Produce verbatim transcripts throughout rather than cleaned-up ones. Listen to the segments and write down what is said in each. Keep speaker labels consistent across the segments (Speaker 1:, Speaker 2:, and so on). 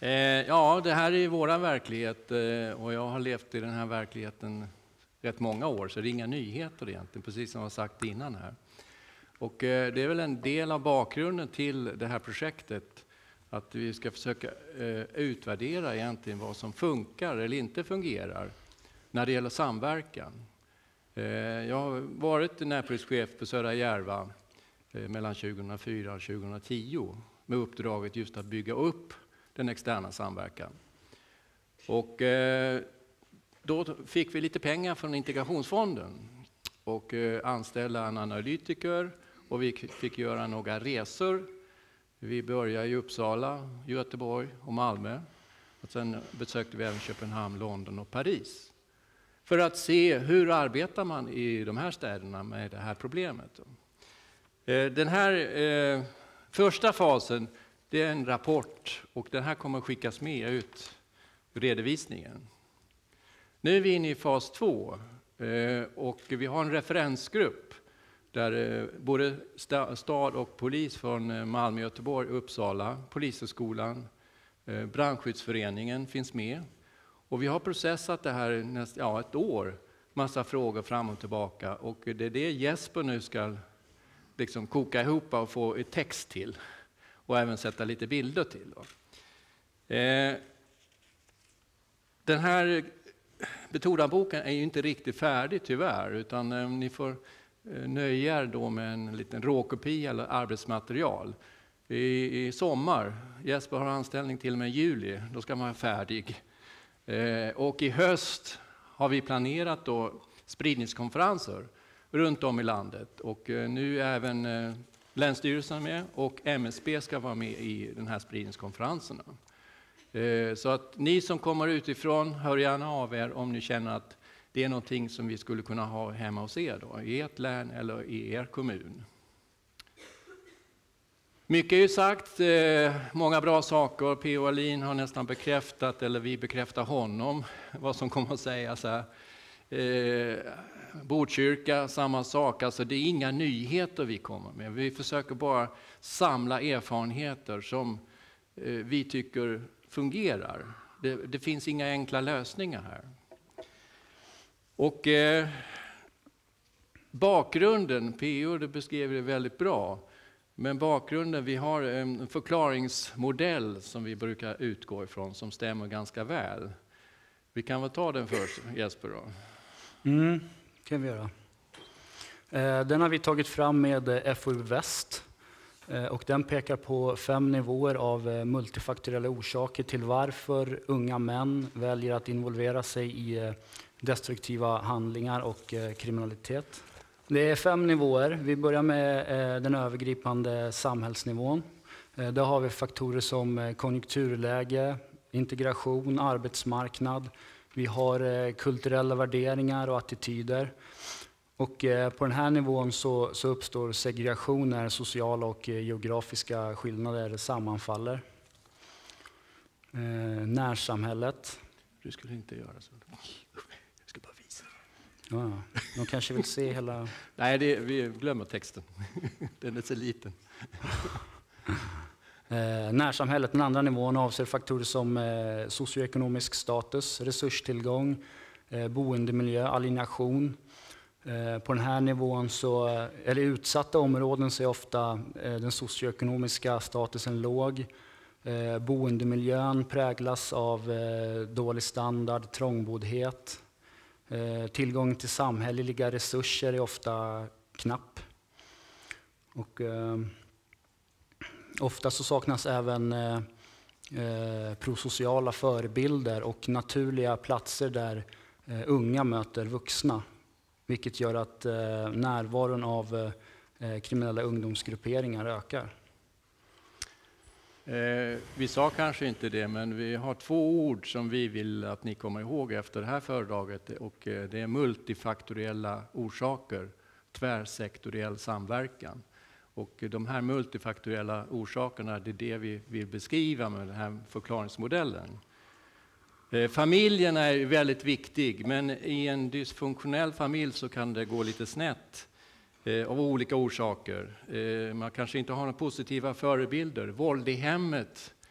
Speaker 1: Eh, ja, det här är våran verklighet eh, och jag har levt i den här verkligheten rätt många år, så det är inga nyheter egentligen, precis som jag har sagt innan här. Och eh, det är väl en del av bakgrunden till det här projektet, att vi ska försöka eh, utvärdera egentligen vad som funkar eller inte fungerar när det gäller samverkan. Eh, jag har varit närpolischef på Södra Järva eh, mellan tjugohundrafyra och tjugohundratio med uppdraget just att bygga upp den externa samverkan. Och eh, då fick vi lite pengar från integrationsfonden och eh, anställa en analytiker, och vi fick göra några resor. Vi började i Uppsala, Göteborg och Malmö. Och sen besökte vi även Köpenhamn, London och Paris. För att se hur arbetar man i de här städerna med det här problemet. Eh, den här eh, första fasen, det är en rapport, och den här kommer att skickas med ut i redovisningen. Nu är vi inne i fas två och vi har en referensgrupp där både stad och polis från Malmö, Göteborg, Uppsala, Polishögskolan, Brandskyddsföreningen finns med. Och vi har processat det här näst, ja, ett år, massa frågor fram och tillbaka, och det är det Jesper nu ska liksom koka ihop och få ett text till. Och även sätta lite bilder till. Eh, den här metodanboken är ju inte riktigt färdig tyvärr, utan eh, ni får eh, nöja er då med en liten råkopia eller arbetsmaterial. I, i sommar, Jesper har anställning till och med i juli, då ska man vara färdig. Eh, och i höst har vi planerat då spridningskonferenser runt om i landet, och eh, nu är även eh, Länsstyrelsen med och M S B ska vara med i den här spridningskonferenserna. Så att ni som kommer utifrån, hör gärna av er om ni känner att det är någonting som vi skulle kunna ha hemma hos er då, i ert län eller i er kommun. Mycket är ju sagt, många bra saker. P O Alin har nästan bekräftat, eller vi bekräftar honom, vad som kommer att sägas här. Eh, Botkyrka, samma sak. Alltså det är inga nyheter vi kommer med. Vi försöker bara samla erfarenheter som eh, vi tycker fungerar. Det, det finns inga enkla lösningar här. Och eh, bakgrunden, P O det beskrev det väldigt bra. Men bakgrunden, vi har en förklaringsmodell som vi brukar utgå ifrån som stämmer ganska väl. Vi kan väl ta den först, Jesper då.
Speaker 2: Mm, kan vi göra. Eh, den har vi tagit fram med F O U Väst. Eh, och den pekar på fem nivåer av eh, multifaktoriella orsaker till varför unga män väljer att involvera sig i eh, destruktiva handlingar och eh, kriminalitet. Det är fem nivåer. Vi börjar med eh, den övergripande samhällsnivån. Eh, där har vi faktorer som eh, konjunkturläge, integration, arbetsmarknad. Vi har eh, kulturella värderingar och attityder. Och eh, på den här nivån så, så uppstår segregation när sociala och eh, geografiska skillnader sammanfaller. Eh, närsamhället.
Speaker 1: Du skulle inte göra så. Jag ska bara visa.
Speaker 2: Ja, de kanske vill se hela...
Speaker 1: Nej, det, vi glömmer texten. Den är så liten.
Speaker 2: Eh, närsamhället, den andra nivån, avser faktorer som eh, socioekonomisk status, resurstillgång, eh, boendemiljö, alienation. Eh, på den här nivån, så, eller utsatta områden, så är ofta eh, den socioekonomiska statusen låg. Eh, boendemiljön präglas av eh, dålig standard, trångboddhet. Eh, tillgång till samhälleliga resurser är ofta knapp. Och... Eh, Ofta så saknas även eh, eh, prosociala förebilder och naturliga platser där eh, unga möter vuxna. Vilket gör att eh, närvaron av eh, kriminella ungdomsgrupperingar ökar.
Speaker 1: Eh, vi sa kanske inte det, men vi har två ord som vi vill att ni kommer ihåg efter det här föredraget. Och eh, det är multifaktoriella orsaker, tvärsektoriell samverkan. Och de här multifaktoriella orsakerna, det är det vi vill beskriva med den här förklaringsmodellen. Eh, familjen är väldigt viktig, men i en dysfunktionell familj så kan det gå lite snett eh, av olika orsaker. Eh, man kanske inte har några positiva förebilder. Våld i hemmet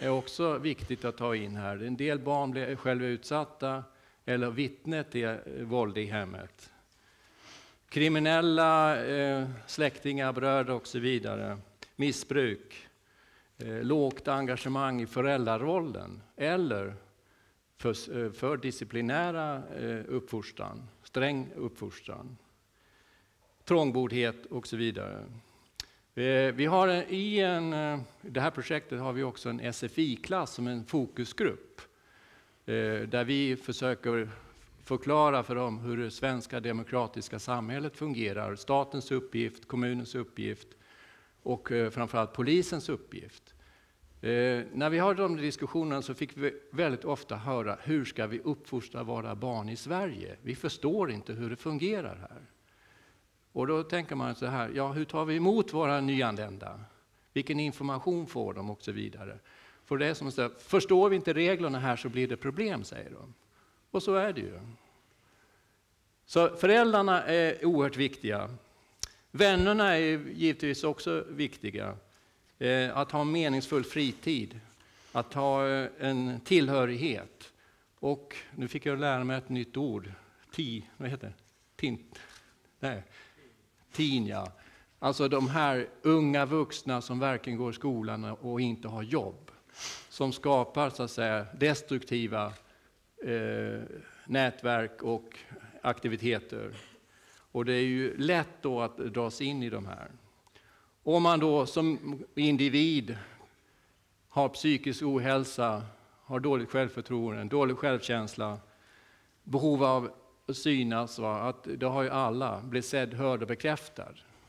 Speaker 1: är också viktigt att ta in här. En del barn blir själva utsatta eller vittne till våld i hemmet. Kriminella eh, släktingar, bröder och så vidare. Missbruk. Eh, lågt engagemang i föräldrarollen eller för, för disciplinära eh, uppfostran, sträng uppfostran. Trångboddhet och så vidare. Eh, vi har en, i en, eh, det här projektet har vi också en S F I-klass som en fokusgrupp. Eh, där vi försöker förklara för dem hur det svenska demokratiska samhället fungerar. Statens uppgift, kommunens uppgift och eh, framförallt polisens uppgift. Eh, när vi har de diskussionerna så fick vi väldigt ofta höra hur ska vi uppfostra våra barn i Sverige? Vi förstår inte hur det fungerar här. Och då tänker man så här, ja, hur tar vi emot våra nyanlända? Vilken information får de och så vidare. För det är som att säga, förstår vi inte reglerna här så blir det problem, säger de. Och så är det ju. Så föräldrarna är oerhört viktiga. Vännerna är givetvis också viktiga. Att ha en meningsfull fritid. Att ha en tillhörighet. Och nu fick jag lära mig ett nytt ord. Ti, vad heter det? Tint. Nej. Teen, ja. Alltså de här unga vuxna som verkligen går i skolan och inte har jobb. Som skapar så att säga destruktiva eh, nätverk och aktiviteter. Och det är ju lätt då att dras in i de här. Om man då som individ har psykisk ohälsa, har dåligt självförtroende, dålig självkänsla, behov av att synas, va? Att det har ju alla, blir sedd, hörd och bekräftad.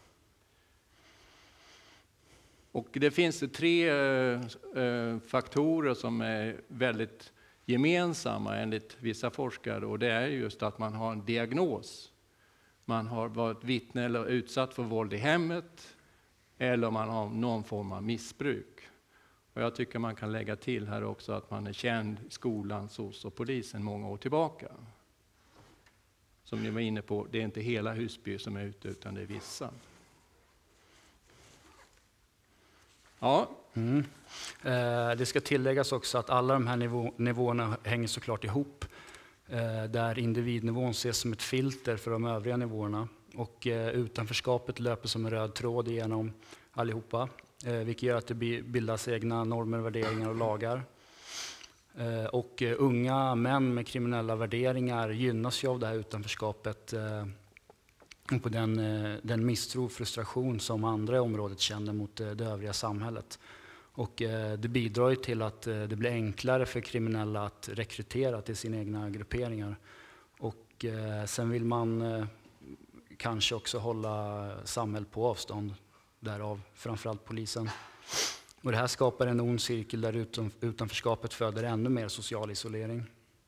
Speaker 1: Och det finns tre eh, faktorer som är väldigt gemensamma enligt vissa forskare, och det är just att man har en diagnos. Man har varit vittne eller utsatt för våld i hemmet, eller man har någon form av missbruk. Och jag tycker man kan lägga till här också att man är känd i skolan, S O S och polisen många år tillbaka. Som ni var inne på, det är inte hela Husby som är ute utan det är vissa. Ja.
Speaker 2: Mm. Eh, det ska tilläggas också att alla de här nivå, nivåerna hänger såklart ihop. Eh, där individnivån ses som ett filter för de övriga nivåerna. Och eh, utanförskapet löper som en röd tråd igenom allihopa. Eh, vilket gör att det bildas egna normer, värderingar och lagar. Eh, och eh, unga män med kriminella värderingar gynnas ju av det här utanförskapet. Eh, och på den, eh, den misstro och frustration som andra i området känner mot eh, det övriga samhället. Och eh, det bidrar ju till att eh, det blir enklare för kriminella att rekrytera till sina egna grupperingar. Och eh, sen vill man eh, kanske också hålla samhället på avstånd, därav framförallt polisen. Och det här skapar en ond cirkel där utan, utanförskapet föder ännu mer social isolering.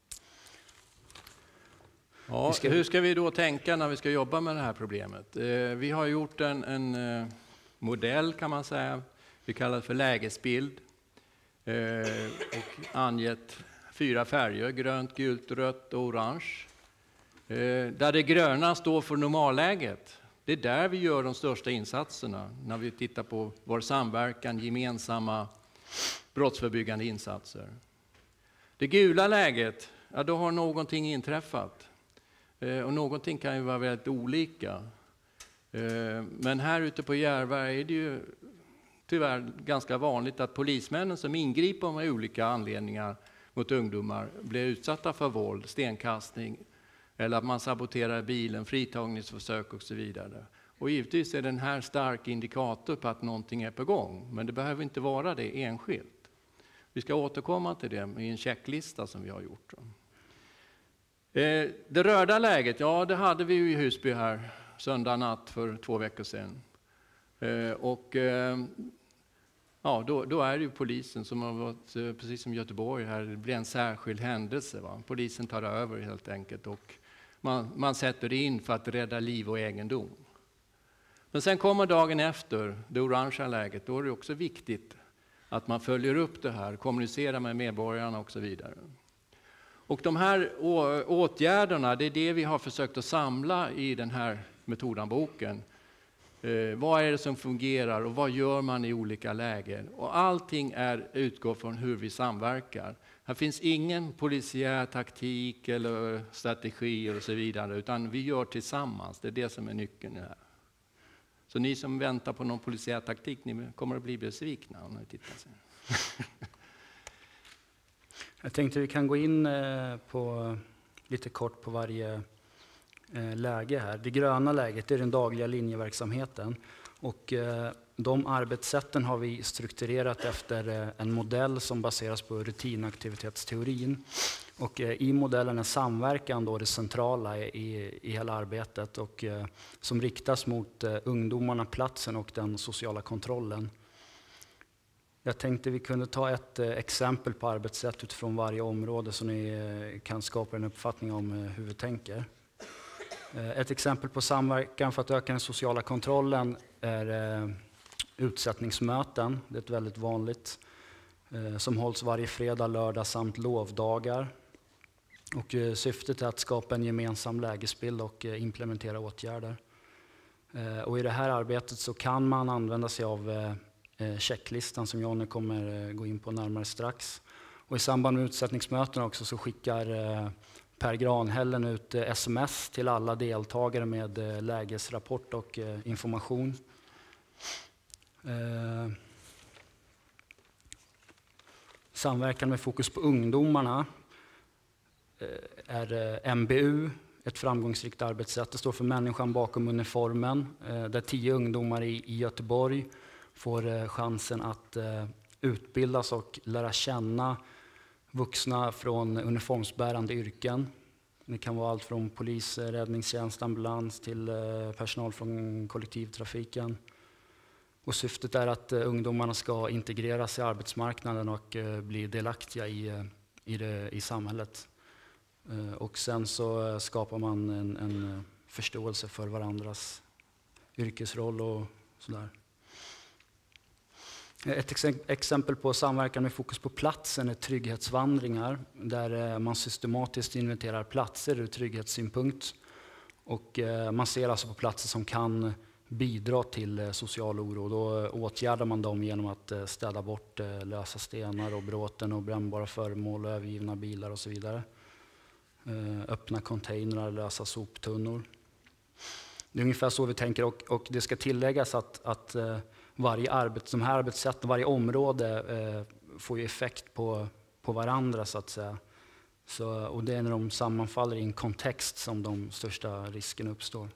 Speaker 1: Ja, ska... Hur ska vi då tänka när vi ska jobba med det här problemet? Eh, vi har gjort en, en eh, modell kan man säga. Vi kallar det för lägesbild. Eh, och angett fyra färger, grönt, gult, rött och orange. Eh, där det gröna står för normalläget. Det är där vi gör de största insatserna när vi tittar på vår samverkan, gemensamma brottsförebyggande insatser. Det gula läget, ja, då har någonting inträffat. Eh, och någonting kan ju vara väldigt olika. Eh, men här ute på Järva är det ju tyvärr ganska vanligt att polismännen som ingriper med olika anledningar mot ungdomar blir utsatta för våld, stenkastning, eller att man saboterar bilen, fritagningsförsök och så vidare. Och givetvis är den här stark indikator på att någonting är på gång. Men det behöver inte vara det enskilt. Vi ska återkomma till det i en checklista som vi har gjort. Det röda läget, ja det hade vi ju i Husby här söndag natt för två veckor sedan. Och ja, då, då är det ju polisen som har varit, precis som Göteborg här, det blir en särskild händelse. Va? Polisen tar över helt enkelt och man, man sätter in för att rädda liv och egendom. Men sen kommer dagen efter, det orangea läget, då är det också viktigt att man följer upp det här, kommunicerar med medborgarna och så vidare. Och de här åtgärderna, det är det vi har försökt att samla i den här metodhandboken. Eh, vad är det som fungerar och vad gör man i olika lägen? Och allting är, utgår från hur vi samverkar. Här finns ingen polisiär taktik eller strategi och så vidare, utan vi gör tillsammans. Det är det som är nyckeln här. Så ni som väntar på någon polisiär taktik, ni kommer att bli besvikna om ni tittar sen.
Speaker 2: Jag tänkte vi kan gå in på, lite kort på varje läge här. Det gröna läget är den dagliga linjeverksamheten. Och de arbetssätten har vi strukturerat efter en modell som baseras på rutinaktivitetsteorin. Och i modellen är samverkan då det centrala i, i hela arbetet och som riktas mot ungdomarna, platsen och den sociala kontrollen. Jag tänkte vi kunde ta ett exempel på arbetssätt utifrån varje område så ni kan skapa en uppfattning om hur vi tänker. Ett exempel på samverkan för att öka den sociala kontrollen är utsättningsmöten. Det är ett väldigt vanligt som hålls varje fredag, lördag samt lovdagar. Och syftet är att skapa en gemensam lägesbild och implementera åtgärder. Och i det här arbetet så kan man använda sig av checklistan som Jonny kommer gå in på närmare strax. Och i samband med utsättningsmöten också så skickar Per Granhällen ut sms till alla deltagare med lägesrapport och information. Samverkan med fokus på ungdomarna är M B U, ett framgångsrikt arbetssätt. Det står för människan bakom uniformen, där tio ungdomar i Göteborg får chansen att utbildas och lära känna vuxna från uniformsbärande yrken. Det kan vara allt från polis, räddningstjänst, ambulans till personal från kollektivtrafiken. Och syftet är att ungdomarna ska integreras i arbetsmarknaden och bli delaktiga i, i, det, i samhället. Och sen så skapar man en, en förståelse för varandras yrkesroll och sådär. Ett exempel på samverkan med fokus på platsen är trygghetsvandringar där man systematiskt inventerar platser ur trygghetssynpunkt. Och man ser alltså på platser som kan bidra till social oro. Då åtgärdar man dem genom att städa bort lösa stenar och bråten och brännbara föremål och övergivna bilar och så vidare. Öppna containrar, lösa soptunnor. Det är ungefär så vi tänker och, och det ska tilläggas att, att varje arbets, de här arbetssätten, varje område eh, får ju effekt på, på varandra så att säga. Så, och det är när de sammanfaller i en kontext som de största riskerna uppstår.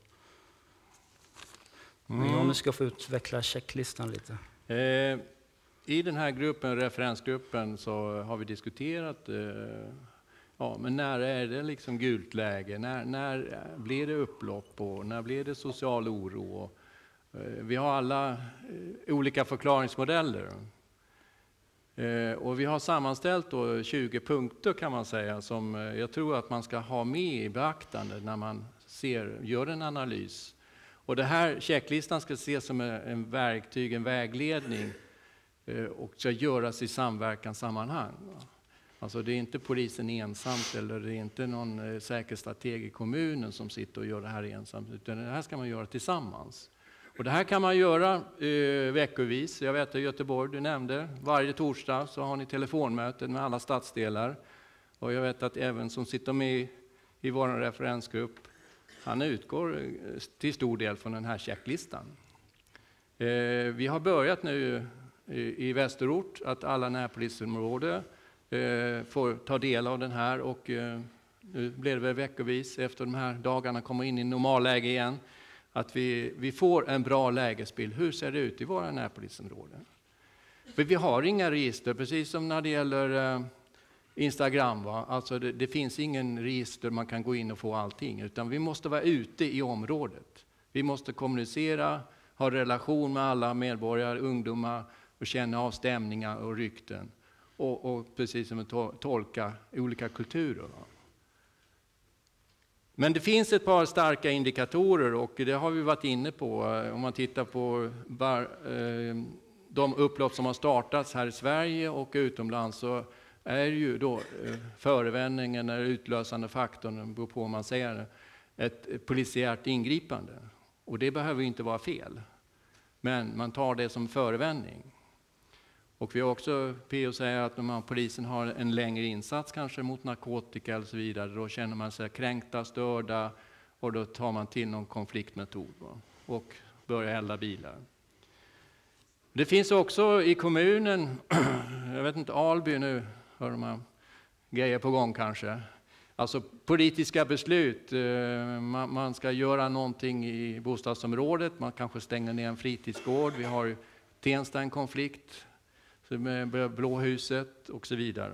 Speaker 2: Mm. Jonny ska få utveckla checklistan lite.
Speaker 1: Eh, I den här gruppen, referensgruppen, så har vi diskuterat eh, ja, men när är det liksom gult läge? När, när blir det upplopp och när blir det social oro? Och, vi har alla olika förklaringsmodeller. Och vi har sammanställt då tjugo punkter kan man säga som jag tror att man ska ha med i beaktande när man ser, gör en analys. Och det här checklistan ska ses som en verktyg, en vägledning och ska göras i samverkanssammanhang. Alltså det är inte polisen ensamt eller det är inte någon säkerhetsstrateg i kommunen som sitter och gör det här ensamt, utan det här ska man göra tillsammans. Och det här kan man göra eh, veckovis. Jag vet att i Göteborg, du nämnde, varje torsdag så har ni telefonmöten med alla stadsdelar. Och jag vet att även som sitter med i vår referensgrupp, han utgår till stor del från den här checklistan. Eh, vi har börjat nu i, i Västerort att alla närpolisområden eh, får ta del av den här och eh, nu blir det väl veckovis efter de här dagarna kommer in i normalläge igen. Att vi, vi får en bra lägesbild. Hur ser det ut i våra närpolisområden? För vi har inga register, precis som när det gäller eh, Instagram. Va? Alltså det, det finns ingen register man kan gå in och få allting. Utan vi måste vara ute i området. Vi måste kommunicera, ha relation med alla medborgare, ungdomar och känna av stämningar och rykten. Och, och precis som att to- tolka olika kulturer. Va? Men det finns ett par starka indikatorer och det har vi varit inne på. Om man tittar på bar, eh, de upplopp som har startats här i Sverige och utomlands så är ju då eh, förevändningen eller utlösande faktorn, på om man säger det, ett polisiärt ingripande. Och det behöver inte vara fel. Men man tar det som förevändning. Och vi har också, P O säger att om polisen har en längre insats kanske mot narkotika eller så vidare, då känner man sig kränkta, störda och då tar man till någon konfliktmetod va? Och börjar elda bilar. Det finns också i kommunen, jag vet inte, Alby nu, hör man grejer på gång kanske. Alltså politiska beslut, man ska göra någonting i bostadsområdet, man kanske stänger ner en fritidsgård, vi har Tensta en konflikt med Blåhuset och så vidare.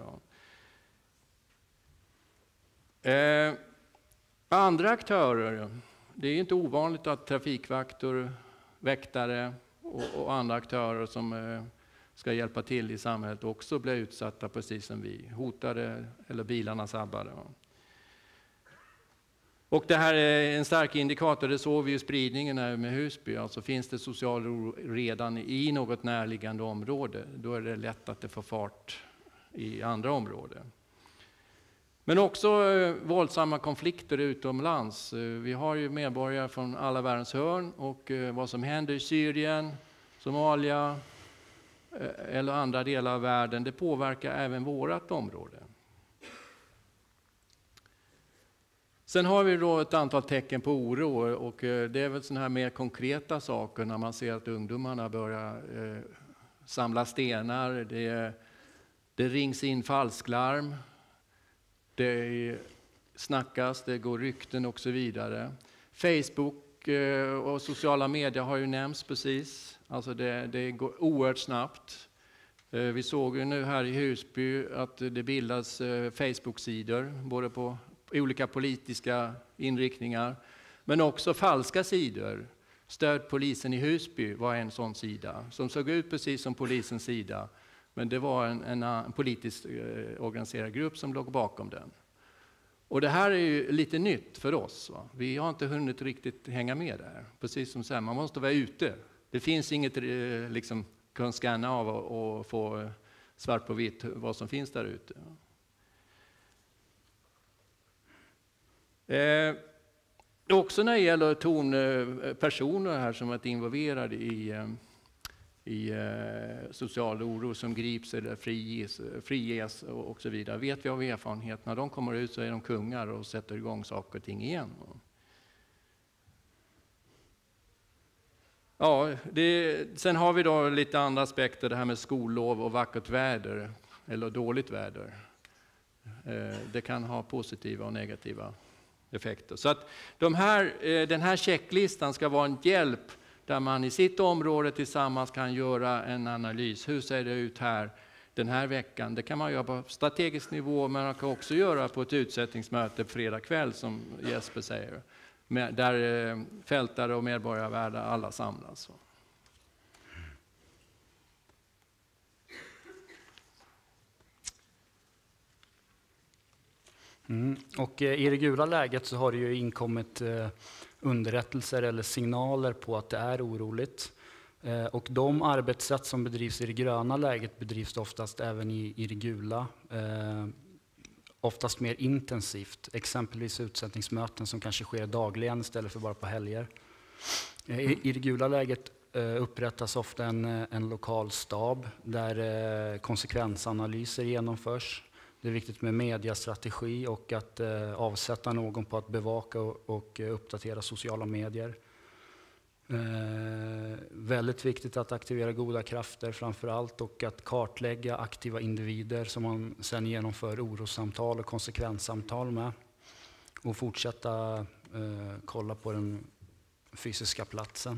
Speaker 1: Eh, andra aktörer, det är inte ovanligt att trafikvakter, väktare och, och andra aktörer som eh, ska hjälpa till i samhället också blir utsatta precis som vi, hotade eller bilarna sabbade. Och det här är en stark indikator, det såg vi ju spridningen här med Husby. Alltså finns det social oro redan i något närliggande område, då är det lätt att det får fart i andra områden. Men också eh, våldsamma konflikter utomlands. Vi har ju medborgare från alla världens hörn och eh, vad som händer i Syrien, Somalia eh, eller andra delar av världen, det påverkar även vårat område. Sen har vi då ett antal tecken på oro och det är väl sådana här mer konkreta saker när man ser att ungdomarna börjar eh, samla stenar, det, det rings in falsklarm, det snackas, det går rykten och så vidare. Facebook eh, och sociala medier har ju nämnts precis, alltså det, det går oerhört snabbt. Eh, vi såg ju nu här i Husby att det bildas eh, Facebook-sidor både på olika politiska inriktningar, men också falska sidor. Stöd polisen i Husby var en sån sida som såg ut precis som polisens sida, men det var en, en, en politiskt eh, organiserad grupp som låg bakom den. Och det här är ju lite nytt för oss. Va? Vi har inte hunnit riktigt hänga med där. Precis som sen, man måste vara ute. Det finns inget eh, liksom kan scanna av och, och få eh, svart på vitt vad som finns där ute. Eh, också när det gäller ton, eh, personer här som är involverade i, eh, i eh, social oro som grips eller friges, friges och, och så vidare. Vet vi av erfarenhet, när de kommer ut så är de kungar och sätter igång saker och ting igen. Ja, det, sen har vi då lite andra aspekter, det här med skollov och vackert väder eller dåligt väder. Eh, det kan ha positiva och negativa effekter. Så att de här, den här checklistan ska vara en hjälp där man i sitt område tillsammans kan göra en analys. Hur ser det ut här den här veckan? Det kan man göra på strategisk nivå, men man kan också göra på ett utsättningsmöte fredag kväll som Jesper säger. Där fältare och medborgarvärdar alla samlas.
Speaker 2: Mm. Och eh, i det gula läget så har det ju inkommit eh, underrättelser eller signaler på att det är oroligt. Eh, och de arbetssätt som bedrivs i det gröna läget bedrivs oftast även i, i det gula. Eh, oftast mer intensivt, exempelvis utsättningsmöten som kanske sker dagligen istället för bara på helger. Eh, i, I det gula läget eh, upprättas ofta en, en lokal stab där eh, konsekvensanalyser genomförs. Det är viktigt med mediastrategi och att eh, avsätta någon på att bevaka och, och eh, uppdatera sociala medier. Eh, väldigt viktigt att aktivera goda krafter framför allt och att kartlägga aktiva individer som man sedan genomför orossamtal och konsekvenssamtal med. Och fortsätta eh, kolla på den fysiska platsen.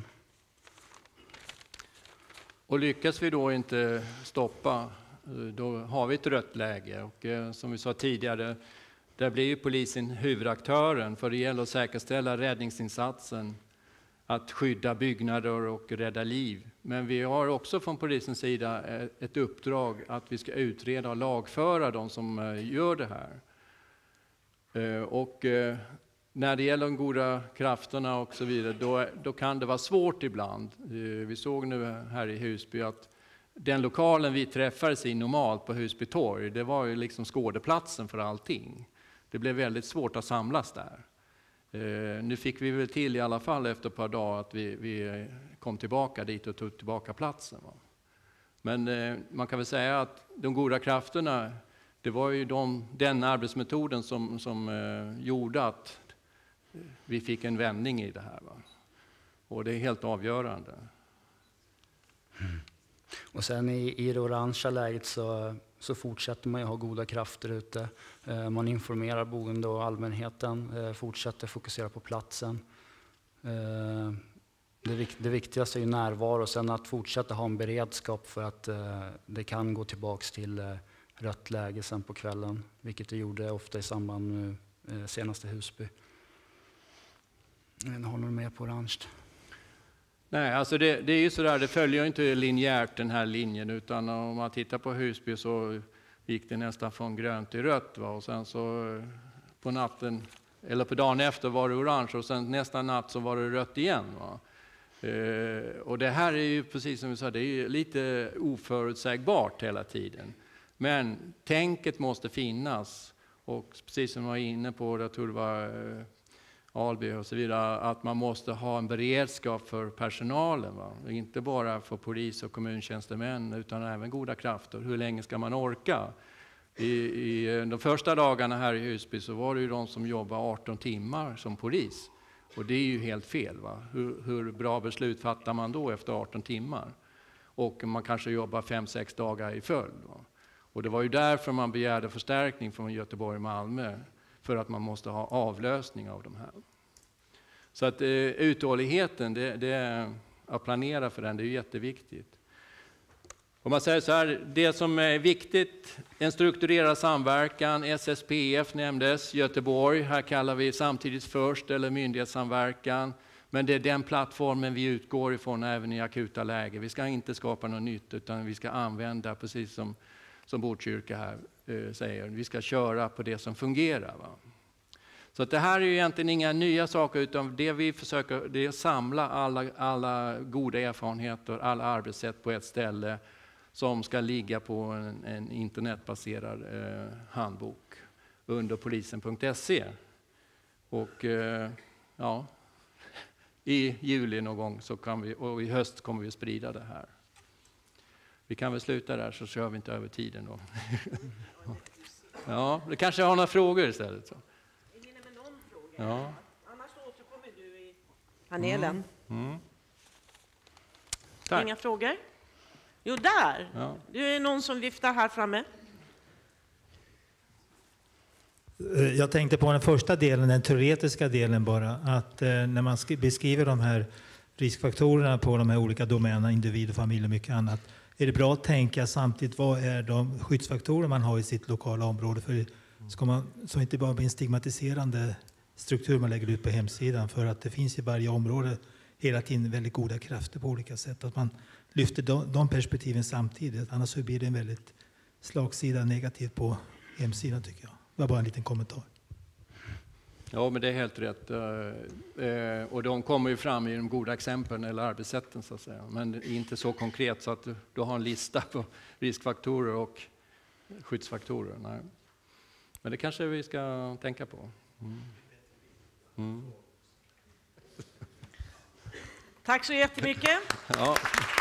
Speaker 1: Och lyckas vi då inte stoppa, då har vi ett rött läge och eh, som vi sa tidigare, där blir ju polisen huvudaktören för det gäller att säkerställa räddningsinsatsen, att skydda byggnader och rädda liv. Men vi har också från polisens sida ett uppdrag att vi ska utreda och lagföra de som eh, gör det här. Eh, och eh, när det gäller de goda krafterna och så vidare, då, då kan det vara svårt ibland. Eh, vi såg nu här i Husby att den lokalen vi träffades i normalt på Husby torg, det var ju liksom skådeplatsen för allting. Det blev väldigt svårt att samlas där. Eh, nu fick vi väl till i alla fall efter ett par dagar att vi, vi kom tillbaka dit och tog tillbaka platsen. Va? Men eh, man kan väl säga att de goda krafterna, det var ju de, den arbetsmetoden som, som eh, gjorde att vi fick en vändning i det här. Va? Och det är helt avgörande.
Speaker 2: Mm. Och sen i, i det orangea läget så, så fortsätter man ju ha goda krafter ute. Eh, man informerar boende och allmänheten, eh, fortsätter fokusera på platsen. Eh, det, det viktigaste är ju närvaro och sen att fortsätta ha en beredskap för att eh, det kan gå tillbaks till eh, rött läge sen på kvällen, vilket det gjorde ofta i samband med eh, senaste Husby. Jag har något mer på orange.
Speaker 1: Nej, alltså det, det är ju sådär, det följer inte linjärt den här linjen, utan om man tittar på Husby så gick det nästan från grönt till rött. Va? Och sen så på natten, eller på dagen efter var det orange och sen nästa natt så var det rött igen. Va? Eh, och det här är ju precis som vi sa, det är ju lite oförutsägbart hela tiden. Men tänket måste finnas och precis som jag var inne på, jag tror det var eh, Alby och så vidare, att man måste ha en beredskap för personalen. Va? Inte bara för polis och kommuntjänstemän utan även goda krafter. Hur länge ska man orka? I, i de första dagarna här i Husby så var det ju de som jobbade arton timmar som polis. Och det är ju helt fel. Va? Hur, hur bra beslut fattar man då efter arton timmar? Och man kanske jobbar fem sex dagar i följd. Va? Och det var ju därför man begärde förstärkning från Göteborg och Malmö. För att man måste ha avlösning av de här. Så att eh, uthålligheten, det, det, att planera för den, det är jätteviktigt. Om man säger så här, det som är viktigt, en strukturerad samverkan, S S P F nämndes, Göteborg, här kallar vi samtidigt först eller myndighetssamverkan. Men det är den plattformen vi utgår ifrån även i akuta läge. Vi ska inte skapa något nytt utan vi ska använda, precis som, som Botkyrka här eh, säger, vi ska köra på det som fungerar. Va? Så att det här är ju egentligen inga nya saker utan det vi försöker det är att samla alla, alla goda erfarenheter, alla arbetssätt på ett ställe som ska ligga på en, en internetbaserad eh, handbok under polisen punkt se. Och eh, ja, i juli någon gång så kan vi, och i höst kommer vi sprida det här. Vi kan väl sluta där så kör vi inte över tiden då. Ja, det kanske har några frågor istället. Så. Ja.
Speaker 3: Annars återkommer du i panelen.
Speaker 1: Mm. Mm.
Speaker 3: Inga frågor? Jo, där.
Speaker 1: Ja.
Speaker 3: Det är någon som viftar här framme.
Speaker 4: Jag tänkte på den första delen, den teoretiska delen bara. Att eh, när man beskriver de här riskfaktorerna på de här olika domänerna, individ och familj och mycket annat. Är det bra att tänka samtidigt vad är de skyddsfaktorer man har i sitt lokala område? För ska man, så inte bara bli en stigmatiserande struktur man lägger ut på hemsidan. För att det finns i varje område hela tiden väldigt goda krafter på olika sätt. Att man lyfter de, de perspektiven samtidigt. Annars så blir det en väldigt slagsida negativt på hemsidan tycker jag. Det var bara en liten kommentar.
Speaker 1: Ja, men det är helt rätt. Eh, och de kommer ju fram i de goda exemplen eller arbetssätten så att säga. Men inte så konkret så att du, du har en lista på riskfaktorer och skyddsfaktorer. Nej. Men det kanske vi ska tänka på. Mm. Mm.
Speaker 3: Tack så jättemycket.
Speaker 1: Ja.